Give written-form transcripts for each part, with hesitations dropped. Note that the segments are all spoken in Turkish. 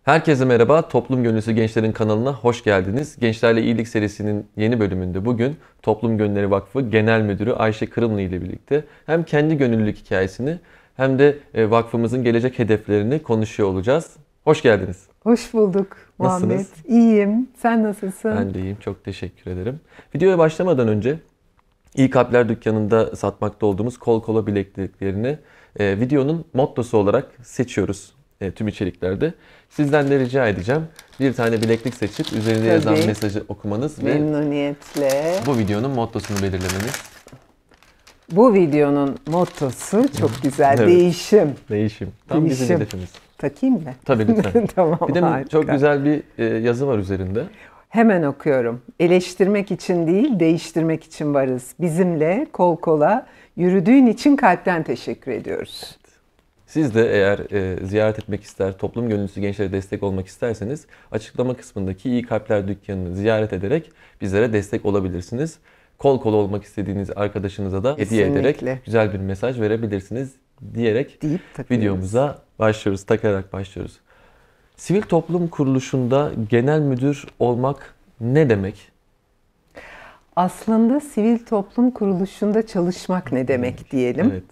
Herkese merhaba, Toplum Gönüllüsü Gençlerin kanalına hoş geldiniz. Gençlerle İyilik serisinin yeni bölümünde bugün Toplum Gönülleri Vakfı Genel Müdürü Ayşe Kırımlı ile birlikte hem kendi gönüllülük hikayesini hem de vakfımızın gelecek hedeflerini konuşuyor olacağız. Hoş geldiniz. Hoş bulduk Muhammed. Nasılsınız? İyiyim. Sen nasılsın? Ben de iyiyim, çok teşekkür ederim. Videoya başlamadan önce İyi Kalpler Dükkanı'nda satmakta olduğumuz kol kola bilekliklerini videonun mottosu olarak seçiyoruz tüm içeriklerde. Sizden de rica edeceğim. Bir tane bileklik seçip üzerinde yazan mesajı okumanız memnuniyetle. Ve bu videonun mottosunu belirlemeniz. Bu videonun mottosu çok güzel. Evet. Değişim. Değişim. Tam bizim hedefimiz. Takayım mı? Tabii lütfen. Tamam, bir de harika. Çok güzel bir yazı var üzerinde. Hemen okuyorum. Eleştirmek için değil, değiştirmek için varız. Bizimle kol kola yürüdüğün için kalpten teşekkür ediyoruz. Siz de eğer ziyaret etmek ister, toplum gönüllüsü gençlere destek olmak isterseniz açıklama kısmındaki İyi Kalpler Dükkanı'nı ziyaret ederek bizlere destek olabilirsiniz. Kol kola olmak istediğiniz arkadaşınıza da hediye ederek güzel bir mesaj verebilirsiniz diyerek videomuza başlıyoruz, takarak başlıyoruz. Sivil toplum kuruluşunda genel müdür olmak ne demek? Aslında sivil toplum kuruluşunda çalışmak ne demek diyelim. Evet.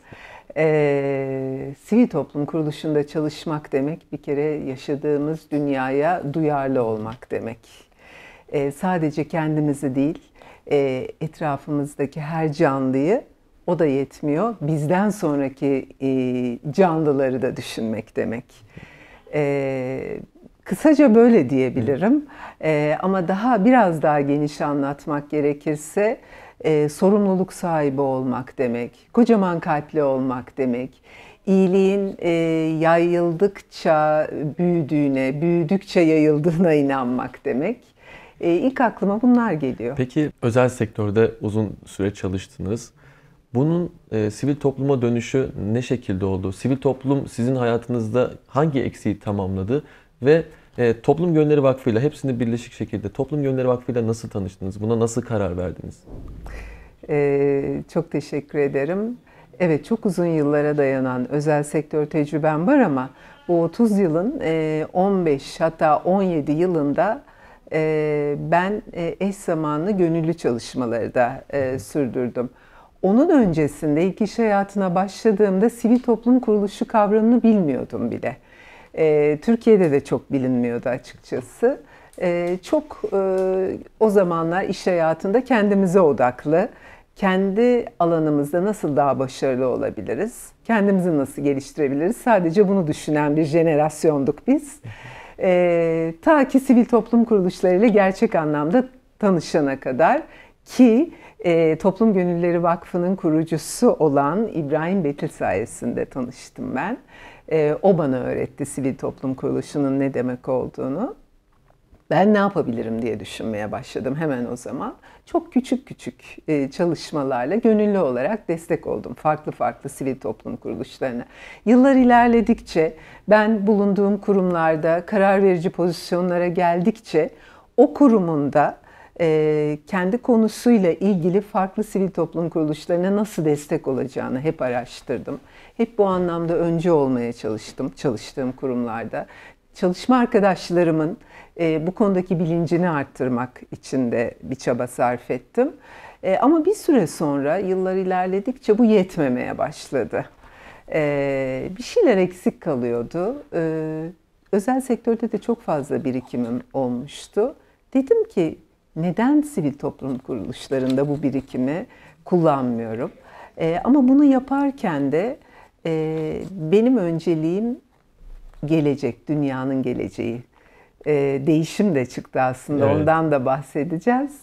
Sivil toplum kuruluşunda çalışmak demek bir kere yaşadığımız dünyaya duyarlı olmak demek. Sadece kendimizi değil, etrafımızdaki her canlıyı, o da yetmiyor, bizden sonraki canlıları da düşünmek demek. Kısaca böyle diyebilirim. Ama biraz daha geniş anlatmak gerekirse sorumluluk sahibi olmak demek, kocaman kalpli olmak demek, iyiliğin yayıldıkça büyüdüğüne, büyüdükçe yayıldığına inanmak demek. İlk aklıma bunlar geliyor. Peki özel sektörde uzun süre çalıştınız. Bunun sivil topluma dönüşü ne şekilde oldu? Sivil toplum sizin hayatınızda hangi eksiği tamamladı? Ve Toplum Gönülleri Vakfı ile hepsini birleşik şekilde Toplum Gönülleri Vakfı ile nasıl tanıştınız? Buna nasıl karar verdiniz? Çok teşekkür ederim. Evet, çok uzun yıllara dayanan özel sektör tecrübem var ama bu 30 yılın 15 hatta 17 yılında ben eş zamanlı gönüllü çalışmaları da sürdürdüm. Onun öncesinde ilk iş hayatına başladığımda sivil toplum kuruluşu kavramını bilmiyordum bile. Türkiye'de de çok bilinmiyordu açıkçası. O zamanlar iş hayatında kendimize odaklı, kendi alanımızda nasıl daha başarılı olabiliriz, kendimizi nasıl geliştirebiliriz, sadece bunu düşünen bir jenerasyonduk biz. Ta ki sivil toplum kuruluşlarıyla gerçek anlamda tanışana kadar ki Toplum Gönülleri Vakfı'nın kurucusu olan İbrahim Betil sayesinde tanıştım ben. O bana öğretti sivil toplum kuruluşunun ne demek olduğunu. Ben ne yapabilirim diye düşünmeye başladım hemen o zaman. Çok küçük çalışmalarla gönüllü olarak destek oldum farklı sivil toplum kuruluşlarına. Yıllar ilerledikçe ben bulunduğum kurumlarda karar verici pozisyonlara geldikçe o kurumun da kendi konusuyla ilgili farklı sivil toplum kuruluşlarına nasıl destek olacağını hep araştırdım. Hep bu anlamda öncü olmaya çalıştım çalıştığım kurumlarda. Çalışma arkadaşlarımın bu konudaki bilincini arttırmak için de bir çaba sarf ettim. Ama bir süre sonra yıllar ilerledikçe bu yetmemeye başladı. Bir şeyler eksik kalıyordu. Özel sektörde de çok fazla birikimim olmuştu. Dedim ki neden sivil toplum kuruluşlarında bu birikimi kullanmıyorum? Ama bunu yaparken de benim önceliğim gelecek, dünyanın geleceği. Değişim de çıktı aslında, evet. Ondan da bahsedeceğiz.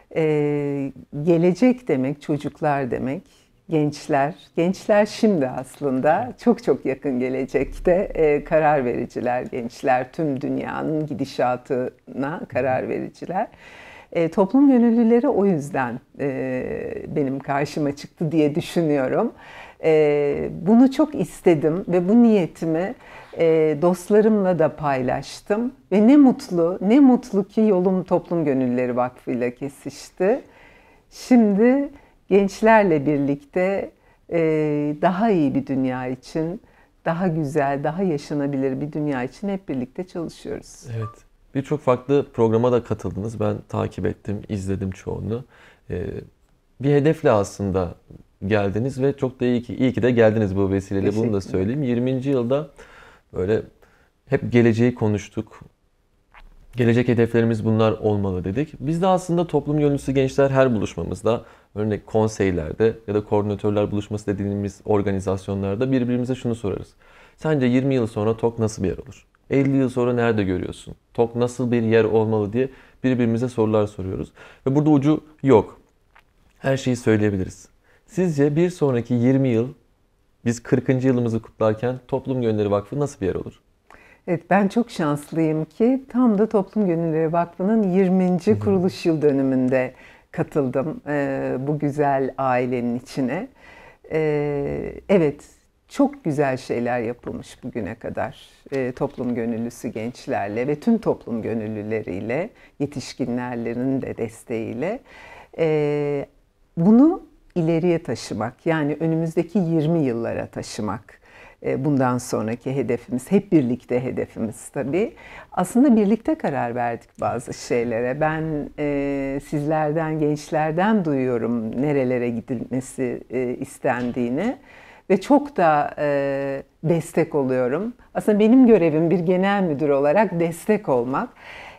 Gelecek demek, çocuklar demek, gençler. Gençler şimdi aslında çok yakın gelecekte karar vericiler gençler. Tüm dünyanın gidişatına karar vericiler. Toplum gönüllüleri o yüzden benim karşıma çıktı diye düşünüyorum. Bunu çok istedim ve bu niyetimi dostlarımla da paylaştım. Ve ne mutlu ki yolum Toplum Gönüllüleri Vakfı ile kesişti. Şimdi gençlerle birlikte daha iyi bir dünya için, daha güzel, daha yaşanabilir bir dünya için hep birlikte çalışıyoruz. Evet. Birçok farklı programa da katıldınız. Ben takip ettim, izledim çoğunu. Bir hedefle aslında geldiniz ve çok da iyi ki de geldiniz bu vesileyle. Bunu da söyleyeyim. 20. yılda böyle hep geleceği konuştuk. Gelecek hedeflerimiz bunlar olmalı dedik. Biz de aslında toplum gönüllüsü gençler her buluşmamızda, örnek konseylerde ya da koordinatörler buluşması dediğimiz organizasyonlarda birbirimize şunu sorarız. Sence 20 yıl sonra TOK nasıl bir yer olur? 50 yıl sonra nerede görüyorsun? TOK nasıl bir yer olmalı diye birbirimize sorular soruyoruz. Ve burada ucu yok. Her şeyi söyleyebiliriz. Sizce bir sonraki 20 yıl, biz 40. yılımızı kutlarken Toplum Gönülleri Vakfı nasıl bir yer olur? Evet, ben çok şanslıyım ki tam da Toplum Gönülleri Vakfı'nın 20. kuruluş yıl dönümünde katıldım bu güzel ailenin içine. Evet, çok güzel şeyler yapılmış bugüne kadar toplum gönüllüsü gençlerle ve tüm toplum gönüllüleriyle, yetişkinlerin de desteğiyle. Bunu ileriye taşımak, yani önümüzdeki 20 yıllara taşımak. Bundan sonraki hedefimiz, hep birlikte hedefimiz tabii. Aslında birlikte karar verdik bazı şeylere. Ben sizlerden, gençlerden duyuyorum nerelere gidilmesi istendiğini ve çok da destek oluyorum. Aslında benim görevim bir genel müdür olarak destek olmak.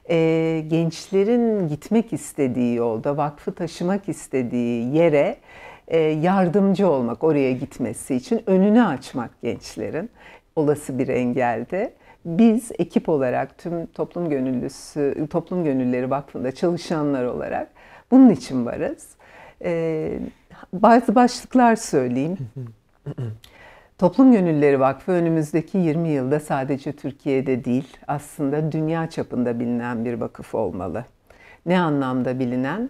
Gençlerin gitmek istediği yolda, vakfı taşımak istediği yere yardımcı olmak, oraya gitmesi için önünü açmak gençlerin olası bir engelde. Biz ekip olarak tüm Toplum Gönüllüleri Vakfı'nda çalışanlar olarak bunun için varız. Bazı başlıklar söyleyeyim. Toplum Gönüllüleri Vakfı önümüzdeki 20 yılda sadece Türkiye'de değil, aslında dünya çapında bilinen bir vakıf olmalı. Ne anlamda bilinen?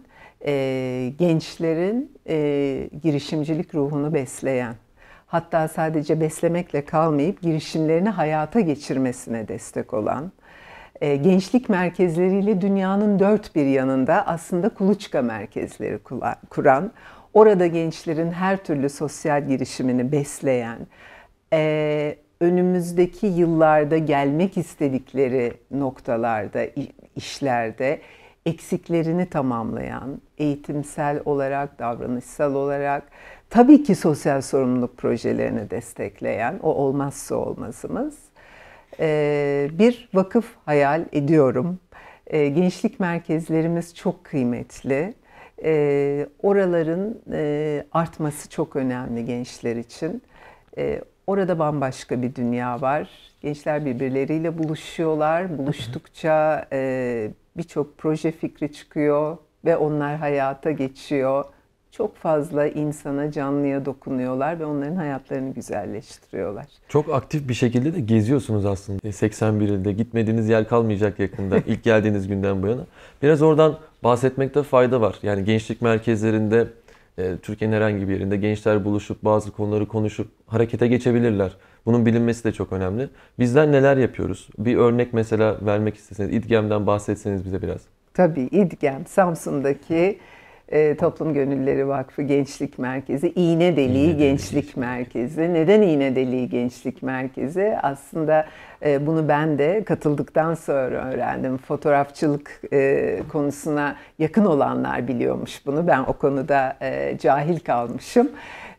Gençlerin girişimcilik ruhunu besleyen, hatta sadece beslemekle kalmayıp girişimlerini hayata geçirmesine destek olan, gençlik merkezleriyle dünyanın dört bir yanında aslında kuluçka merkezleri kuran, orada gençlerin her türlü sosyal girişimini besleyen, önümüzdeki yıllarda gelmek istedikleri noktalarda, işlerde eksiklerini tamamlayan, eğitimsel olarak, davranışsal olarak, tabii ki sosyal sorumluluk projelerini destekleyen, o olmazsa olmazımız bir vakıf hayal ediyorum. Gençlik merkezlerimiz çok kıymetli. Oraların artması çok önemli gençler için. Orada bambaşka bir dünya var. Gençler birbirleriyle buluşuyorlar. Buluştukça birçok proje fikri çıkıyor ve onlar hayata geçiyor. Çok fazla insana, canlıya dokunuyorlar ve onların hayatlarını güzelleştiriyorlar. Çok aktif bir şekilde de geziyorsunuz aslında. 81 ilde gitmediğiniz yer kalmayacak yakında ilk geldiğiniz günden bu yana. Biraz oradan bahsetmekte fayda var. Yani gençlik merkezlerinde Türkiye'nin herhangi bir yerinde gençler buluşup bazı konuları konuşup harekete geçebilirler. Bunun bilinmesi de çok önemli. Bizler neler yapıyoruz? Bir örnek mesela vermek isteseniz, İDGEM'den bahsetseniz bize biraz. Tabii İDGEM, Samsun'daki Toplum Gönüllüleri Vakfı Gençlik Merkezi, İğnedeliği Gençlik Merkezi. Neden İğnedeliği Gençlik Merkezi? Aslında bunu ben de katıldıktan sonra öğrendim. Fotoğrafçılık konusuna yakın olanlar biliyormuş bunu. Ben o konuda cahil kalmışım.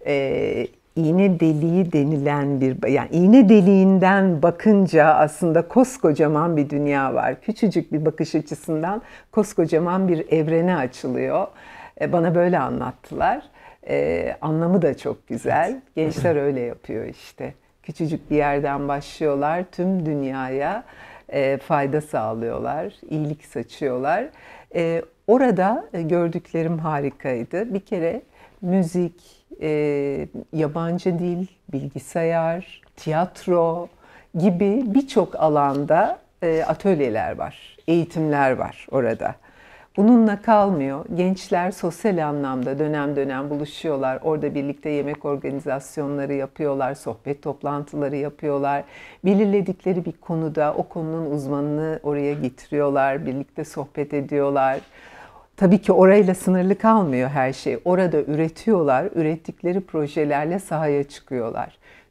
İğne deliği denilen yani iğne deliğinden bakınca aslında koskocaman bir dünya var. Küçücük bir bakış açısından koskocaman bir evrene açılıyor. Bana böyle anlattılar. Anlamı da çok güzel. Gençler öyle yapıyor işte. Küçücük bir yerden başlıyorlar, tüm dünyaya fayda sağlıyorlar, iyilik saçıyorlar. Orada gördüklerim harikaydı. Bir kere müzik, yabancı dil, bilgisayar, tiyatro gibi birçok alanda atölyeler var, eğitimler var orada. Bununla kalmıyor. Gençler sosyal anlamda dönem dönem buluşuyorlar. Orada birlikte yemek organizasyonları yapıyorlar, sohbet toplantıları yapıyorlar. Belirledikleri bir konuda o konunun uzmanını oraya getiriyorlar, birlikte sohbet ediyorlar. Tabii ki orayla sınırlı kalmıyor her şey. Orada üretiyorlar, ürettikleri projelerle sahaya çıkıyorlar.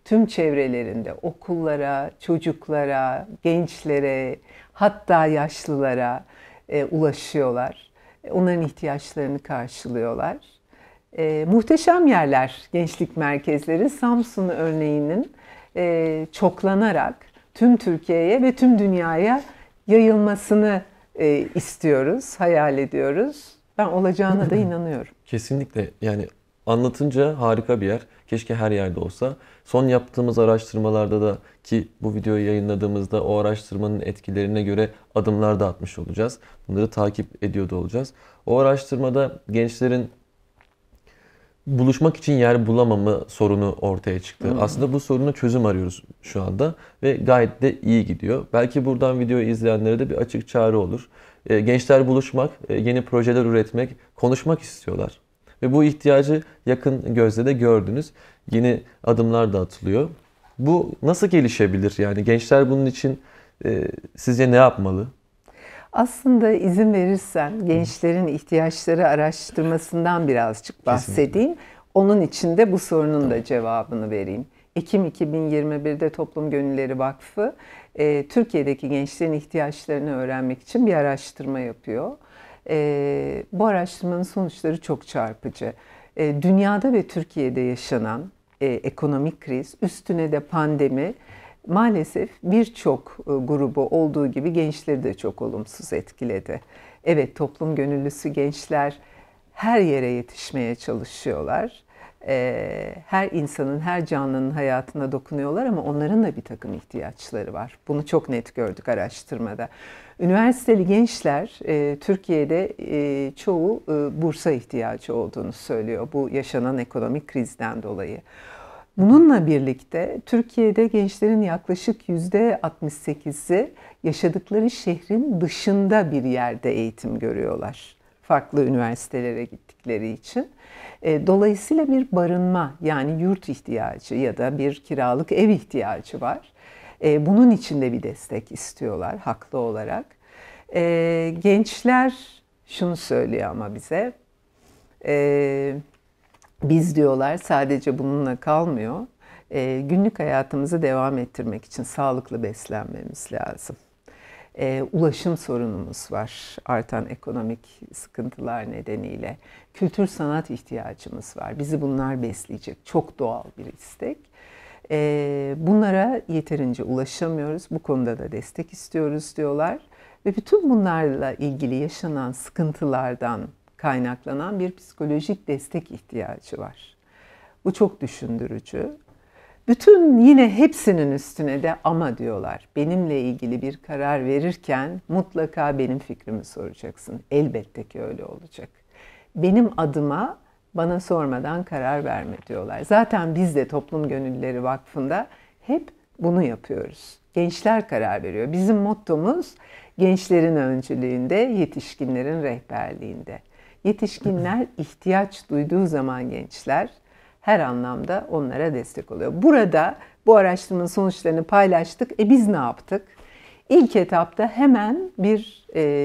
tüm çevrelerinde okullara, çocuklara, gençlere, hatta yaşlılara ulaşıyorlar. Onların ihtiyaçlarını karşılıyorlar. Muhteşem yerler gençlik merkezleri. Samsun örneğinin çoklanarak tüm Türkiye'ye ve tüm dünyaya yayılmasını istiyoruz, hayal ediyoruz. Ben olacağına da inanıyorum. Kesinlikle, yani anlatınca harika bir yer. Keşke her yerde olsa. Son yaptığımız araştırmalarda da, ki bu videoyu yayınladığımızda o araştırmanın etkilerine göre adımlar da atmış olacağız. Bunları takip ediyor da olacağız. O araştırmada gençlerin buluşmak için yer bulamama sorunu ortaya çıktı. Aslında bu soruna çözüm arıyoruz şu anda ve gayet de iyi gidiyor. Belki buradan videoyu izleyenlere de bir açık çağrı olur. Gençler buluşmak, yeni projeler üretmek, konuşmak istiyorlar. Ve bu ihtiyacı yakın gözle de gördünüz. Yeni adımlar da atılıyor. Bu nasıl gelişebilir? Yani gençler bunun için sizce ne yapmalı? Aslında izin verirsen gençlerin ihtiyaçları araştırmasından birazcık bahsedeyim. Onun için de bu sorunun da cevabını vereyim. Ekim 2021'de Toplum Gönülleri Vakfı Türkiye'deki gençlerin ihtiyaçlarını öğrenmek için bir araştırma yapıyor. Bu araştırmanın sonuçları çok çarpıcı. Dünyada ve Türkiye'de yaşanan ekonomik kriz, üstüne de pandemi maalesef birçok grubu olduğu gibi gençleri de çok olumsuz etkiledi. Evet, toplum gönüllüsü gençler her yere yetişmeye çalışıyorlar. Her insanın, her canlının hayatına dokunuyorlar ama onların da bir takım ihtiyaçları var. Bunu çok net gördük araştırmada. Üniversiteli gençler Türkiye'de çoğu bursa ihtiyacı olduğunu söylüyor bu yaşanan ekonomik krizden dolayı. Bununla birlikte Türkiye'de gençlerin yaklaşık %68'i yaşadıkları şehrin dışında bir yerde eğitim görüyorlar. Farklı üniversitelere gittikleri için. Dolayısıyla bir barınma, yani yurt ihtiyacı ya da bir kiralık ev ihtiyacı var. Bunun için de bir destek istiyorlar haklı olarak. Gençler şunu söylüyor ama bize, biz diyorlar sadece bununla kalmıyor. Günlük hayatımızı devam ettirmek için sağlıklı beslenmemiz lazım. Ulaşım sorunumuz var artan ekonomik sıkıntılar nedeniyle. Kültür sanat ihtiyacımız var. Bizi bunlar besleyecek. Çok doğal bir istek. Bunlara yeterince ulaşamıyoruz. Bu konuda da destek istiyoruz diyorlar. Ve bütün bunlarla ilgili yaşanan sıkıntılardan kaynaklanan bir psikolojik destek ihtiyacı var. Bu çok düşündürücü. Bütün yine hepsinin üstüne de ama diyorlar. Benimle ilgili bir karar verirken mutlaka benim fikrimi soracaksın. Elbette ki öyle olacak. Benim adıma bana sormadan karar verme diyorlar. Zaten biz de Toplum Gönüllüleri Vakfı'nda hep bunu yapıyoruz. Gençler karar veriyor. Bizim mottomuz gençlerin öncülüğünde, yetişkinlerin rehberliğinde. Yetişkinler ihtiyaç duyduğu zaman gençler her anlamda onlara destek oluyor. Burada bu araştırmanın sonuçlarını paylaştık. Biz ne yaptık? İlk etapta hemen bir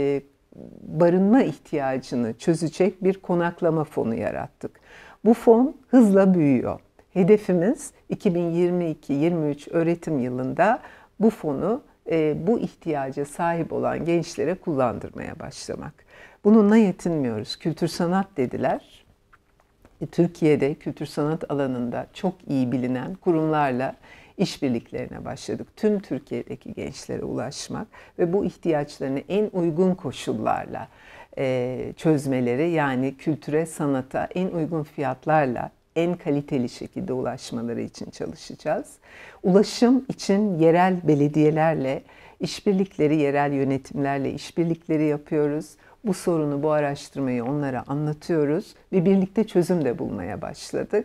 barınma ihtiyacını çözecek bir konaklama fonu yarattık. Bu fon hızla büyüyor. Hedefimiz 2022-23 öğretim yılında bu fonu bu ihtiyaca sahip olan gençlere kullandırmaya başlamak. Bununla yetinmiyoruz. Kültür sanat dediler. Türkiye'de kültür sanat alanında çok iyi bilinen kurumlarla işbirliklerine başladık. Tüm Türkiye'deki gençlere ulaşmak ve bu ihtiyaçlarını en uygun koşullarla çözmeleri, yani kültüre, sanata en uygun fiyatlarla en kaliteli şekilde ulaşmaları için çalışacağız. Ulaşım için yerel belediyelerle işbirlikleri, yerel yönetimlerle işbirlikleri yapıyoruz. Bu sorunu, bu araştırmayı onlara anlatıyoruz ve birlikte çözüm de bulmaya başladık.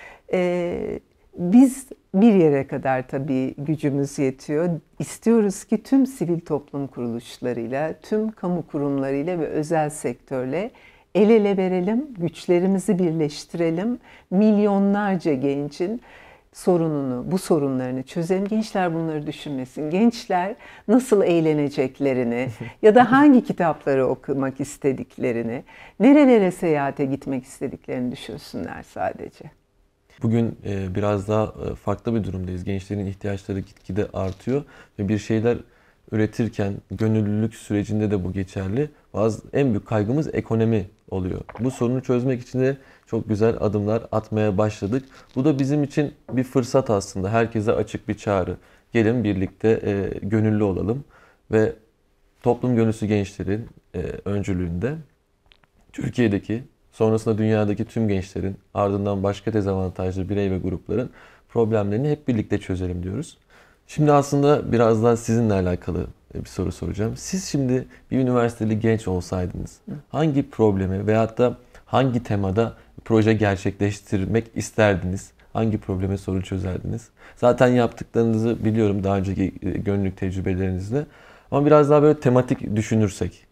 Biz bir yere kadar tabii gücümüz yetiyor. İstiyoruz ki tüm sivil toplum kuruluşlarıyla, tüm kamu kurumlarıyla ve özel sektörle el ele verelim, güçlerimizi birleştirelim. Milyonlarca gencin sorununu, bu sorunlarını çözelim. Gençler bunları düşünmesin. Gençler nasıl eğleneceklerini ya da hangi kitapları okumak istediklerini, nerelere seyahate gitmek istediklerini düşünsünler sadece. Bugün biraz daha farklı bir durumdayız. Gençlerin ihtiyaçları gitgide artıyor ve bir şeyler üretirken gönüllülük sürecinde de bu geçerli. En büyük kaygımız ekonomi oluyor. Bu sorunu çözmek için de çok güzel adımlar atmaya başladık. Bu da bizim için bir fırsat aslında. Herkese açık bir çağrı. Gelin birlikte gönüllü olalım ve toplum gönüllüsü gençlerin öncülüğünde Türkiye'deki, sonrasında dünyadaki tüm gençlerin, ardından başka dezavantajlı birey ve grupların problemlerini hep birlikte çözelim diyoruz. Şimdi aslında biraz daha sizinle alakalı bir soru soracağım. Siz şimdi bir üniversiteli genç olsaydınız hangi problemi veyahut da hangi temada proje gerçekleştirmek isterdiniz? Hangi probleme sorun çözerdiniz? Zaten yaptıklarınızı biliyorum daha önceki gönüllülük tecrübelerinizle. Ama biraz daha böyle tematik düşünürsek.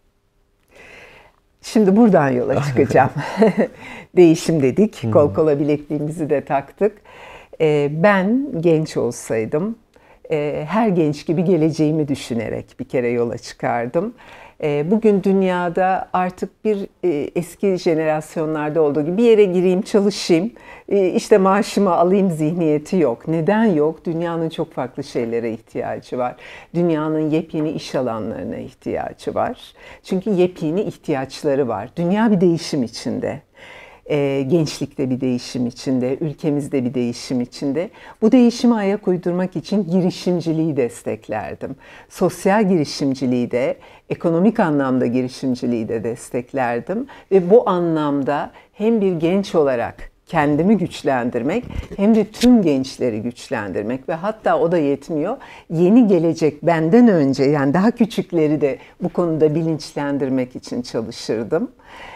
Şimdi buradan yola çıkacağım. Değişim dedik, kol kola bilekliğimizi de taktık. Ben genç olsaydım, her genç gibi geleceğimi düşünerek bir kere yola çıkardım. Bugün dünyada artık bir eski jenerasyonlarda olduğu gibi bir yere gireyim, çalışayım, işte maaşımı alayım zihniyeti yok. Neden yok? Dünyanın çok farklı şeylere ihtiyacı var. Dünyanın yepyeni iş alanlarına ihtiyacı var. Çünkü yepyeni ihtiyaçları var. Dünya bir değişim içinde. Gençlikte bir değişim içinde, ülkemizde bir değişim içinde. Bu değişime ayak uydurmak için girişimciliği desteklerdim. Sosyal girişimciliği de, ekonomik anlamda girişimciliği de desteklerdim. Ve bu anlamda hem bir genç olarak kendimi güçlendirmek hem de tüm gençleri güçlendirmek ve hatta o da yetmiyor. Yeni gelecek benden önce yani daha küçükleri de bu konuda bilinçlendirmek için çalışırdım.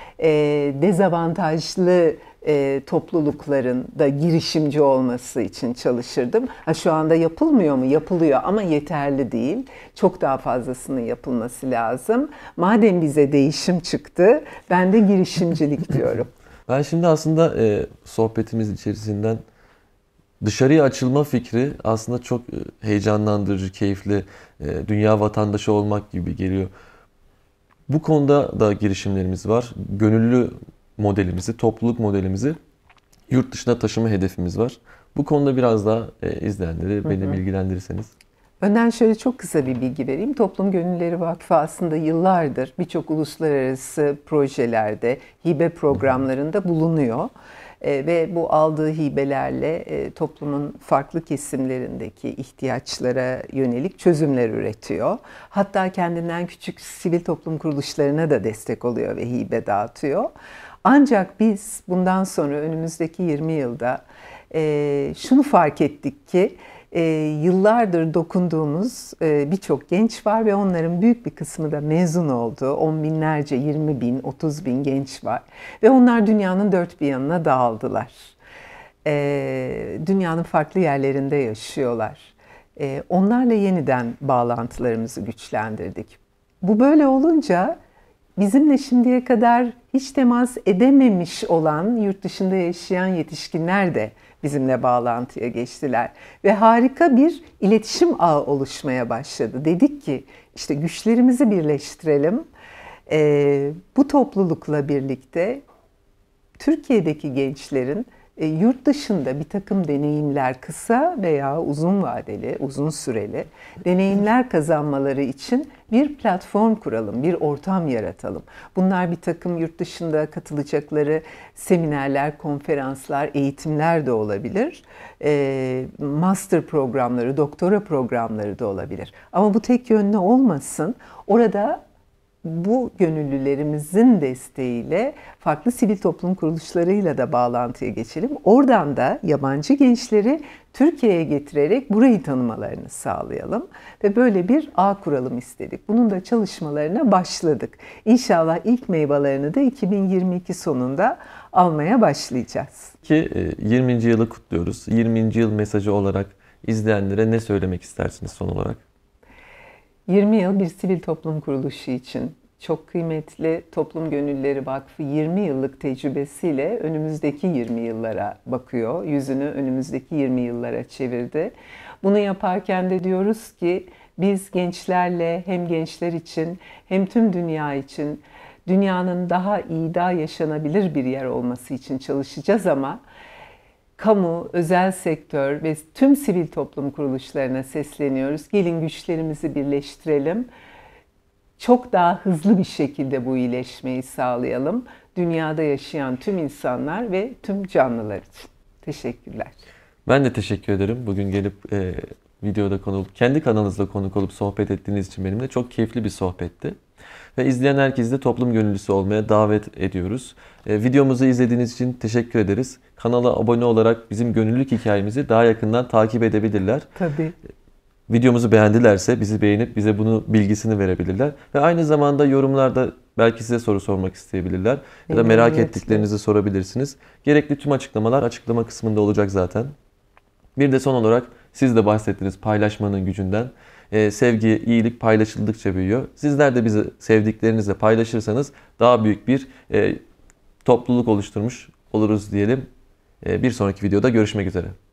Dezavantajlı toplulukların da girişimci olması için çalışırdım. Şu anda yapılmıyor mu? Yapılıyor ama yeterli değil. Çok daha fazlasının yapılması lazım. Madem bize değişim çıktı, ben de girişimcilik diyorum. Ben şimdi aslında sohbetimiz içerisinden dışarıya açılma fikri aslında çok heyecanlandırıcı, keyifli, dünya vatandaşı olmak gibi geliyor. Bu konuda da girişimlerimiz var. Gönüllü modelimizi, topluluk modelimizi yurt dışına taşıma hedefimiz var. Bu konuda biraz daha izleyenleri beni bilgilendirirseniz. Önden şöyle çok kısa bir bilgi vereyim. Toplum Gönüllüleri Vakfı aslında yıllardır birçok uluslararası projelerde, hibe programlarında bulunuyor. Ve bu aldığı hibelerle toplumun farklı kesimlerindeki ihtiyaçlara yönelik çözümler üretiyor. Hatta kendinden küçük sivil toplum kuruluşlarına da destek oluyor ve hibe dağıtıyor. Ancak biz bundan sonra önümüzdeki 20 yılda şunu fark ettik ki yıllardır dokunduğumuz birçok genç var ve onların büyük bir kısmı da mezun oldu. 10 binlerce, 20 bin, 30 bin genç var. Ve onlar dünyanın dört bir yanına dağıldılar. Dünyanın farklı yerlerinde yaşıyorlar. Onlarla yeniden bağlantılarımızı güçlendirdik. Bu böyle olunca bizimle şimdiye kadar hiç temas edememiş olan yurt dışında yaşayan yetişkinler de bizimle bağlantıya geçtiler. Ve harika bir iletişim ağı oluşmaya başladı. Dedik ki işte güçlerimizi birleştirelim. Bu toplulukla birlikte Türkiye'deki gençlerin yurt dışında bir takım deneyimler, kısa veya uzun vadeli, uzun süreli deneyimler kazanmaları için bir platform kuralım, bir ortam yaratalım. Bunlar bir takım yurt dışında katılacakları seminerler, konferanslar, eğitimler de olabilir. Master programları, doktora programları da olabilir. Ama bu tek yönlü olmasın. Orada bu gönüllülerimizin desteğiyle farklı sivil toplum kuruluşlarıyla da bağlantıya geçelim. Oradan da yabancı gençleri Türkiye'ye getirerek burayı tanımalarını sağlayalım. Ve böyle bir ağ kuralım istedik. Bunun da çalışmalarına başladık. İnşallah ilk meyvelerini de 2022 sonunda almaya başlayacağız. Ki 20. yılı kutluyoruz. 20. yıl mesajı olarak izleyenlere ne söylemek istersiniz son olarak? 20 yıl bir sivil toplum kuruluşu için çok kıymetli. Toplum Gönüllüleri Vakfı 20 yıllık tecrübesiyle önümüzdeki 20 yıllara bakıyor. Yüzünü önümüzdeki 20 yıllara çevirdi. Bunu yaparken de diyoruz ki biz gençlerle hem gençler için hem tüm dünya için dünyanın daha iyi, daha yaşanabilir bir yer olması için çalışacağız ama kamu, özel sektör ve tüm sivil toplum kuruluşlarına sesleniyoruz. Gelin güçlerimizi birleştirelim. Çok daha hızlı bir şekilde bu iyileşmeyi sağlayalım. Dünyada yaşayan tüm insanlar ve tüm canlılar için. Teşekkürler. Ben de teşekkür ederim. Bugün gelip videoda kendi kanalınızda konuk olup sohbet ettiğiniz için benimle çok keyifli bir sohbetti. Ve izleyen herkesi de toplum gönüllüsü olmaya davet ediyoruz. Videomuzu izlediğiniz için teşekkür ederiz. Kanala abone olarak bizim gönüllülük hikayemizi daha yakından takip edebilirler. Tabii. Videomuzu beğendilerse bizi beğenip bize bunu bilgisini verebilirler. Ve aynı zamanda yorumlarda belki size soru sormak isteyebilirler. Ya da merak ettiklerinizi sorabilirsiniz. Gerekli tüm açıklamalar açıklama kısmında olacak zaten. Bir de son olarak siz de bahsettiniz paylaşmanın gücünden. Sevgi, iyilik paylaşıldıkça büyüyor. Sizler de bizi sevdiklerinizle paylaşırsanız daha büyük bir topluluk oluşturmuş oluruz diyelim. Bir sonraki videoda görüşmek üzere.